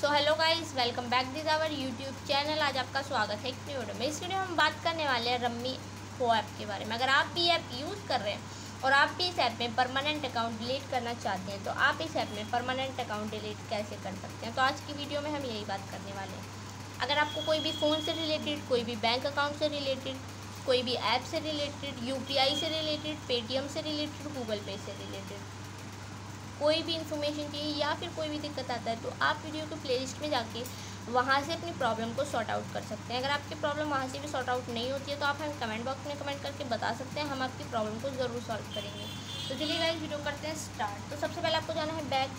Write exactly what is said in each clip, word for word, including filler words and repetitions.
So hello guys, welcome back this our YouTube channel. आज आपका स्वागत है एक न्यू वीडियो में। इस वीडियो में हम बात करने वाले हैं रम्मी वो ऐप के बारे में। अगर आप भी ऐप यूज़ कर रहे हैं और आप भी इस ऐप में परमानेंट अकाउंट डिलीट करना चाहते हैं तो आप इस ऐप में परमानेंट अकाउंट डिलीट कैसे कर सकते हैं, तो आज की वीडियो में हम यही बात करने वाले हैं। अगर आपको कोई भी फ़ोन से रिलेटेड, कोई भी बैंक अकाउंट से रिलेटेड, कोई भी ऐप से रिलेटेड, यू पी आई से रिलेटेड, पेटीएम से रिलेटेड, गूगल पे से रिलेटेड कोई भी इन्फॉर्मेशन चाहिए या फिर कोई भी दिक्कत आता है तो आप वीडियो के प्लेलिस्ट में जाके वहाँ से अपनी प्रॉब्लम को सॉर्ट आउट कर सकते हैं। अगर आपकी प्रॉब्लम वहाँ से भी सॉर्ट आउट नहीं होती है तो आप हमें कमेंट बॉक्स में कमेंट करके बता सकते हैं, हम आपकी प्रॉब्लम को ज़रूर सॉल्व करेंगे। तो चलिए गाइस वीडियो करते हैं स्टार्ट। तो सबसे पहले आपको जाना है बैक।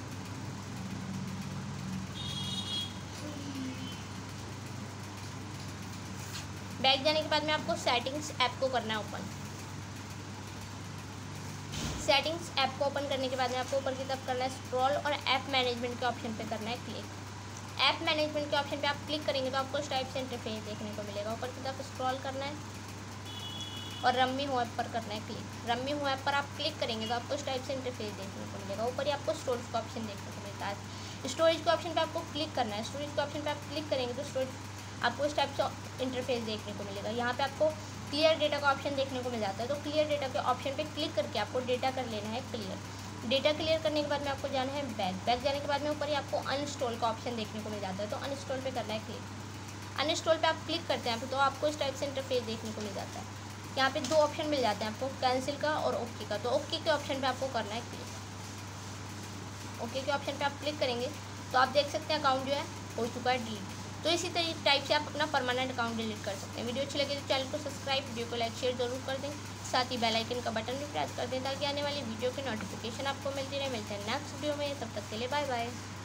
बैक जाने के बाद में आपको सेटिंग्स ऐप को करना है ओपन। सेटिंग्स ऐप को ओपन करने के बाद में आपको ऊपर की तरफ करना है स्क्रॉल और ऐप मैनेजमेंट के ऑप्शन पे करना है क्लिक। ऐप मैनेजमेंट के ऑप्शन पे आप क्लिक करेंगे तो आपको इस टाइप से इंटरफेस देखने को मिलेगा। ऊपर की तरफ स्क्रॉल करना है और रम्मी हो ऐप पर करना है क्लिक। रम्मी हो ऐप पर आप क्लिक करेंगे तो आपको इस टाइप से इंटरफेस देखने को मिलेगा। ऊपर ही आपको स्टोरेज का ऑप्शन देखने को मिलता है। स्टोरेज के ऑप्शन पर आपको क्लिक करना है। स्टोरेज के ऑप्शन पर आप क्लिक करेंगे तो स्टोरेज आपको इस टाइप से इंटरफेस देखने को मिलेगा। यहाँ पे आपको क्लियर डेटा का ऑप्शन देखने को मिल जाता है। तो क्लियर डेटा के ऑप्शन पे क्लिक करके आपको डेटा कर लेना है क्लियर। डेटा क्लियर करने के बाद में आपको जाना है बैक। बैक जाने के बाद में ऊपर ही आपको अनइंस्टॉल का ऑप्शन देखने को मिल जाता है। तो अनइंस्टॉल पे करना है क्लिक। अनइंस्टॉल पे आप क्लिक करते हैं तो आपको इस टाइप से इंटरफेस देखने को मिल जाता है। यहाँ पे दो ऑप्शन मिल जाते हैं आपको, कैंसिल का और ओके का। तो ओके के ऑप्शन पे आपको करना है क्लिक। ओके के ऑप्शन पे आप क्लिक करेंगे तो आप देख सकते हैं अकाउंट जो है हो चुका है डिलीट। तो इसी तरीके टाइप से आप अपना परमानेंट अकाउंट डिलीट कर सकते हैं। वीडियो अच्छी लगे तो चैनल को सब्सक्राइब, वीडियो को लाइक शेयर जरूर कर दें, साथ ही बेल आइकन का बटन भी प्रेस कर दें ताकि आने वाली वीडियो की नोटिफिकेशन आपको मिलती रहे। मिलते हैं नेक्स्ट वीडियो में, तब तक के लिए बाय बाय।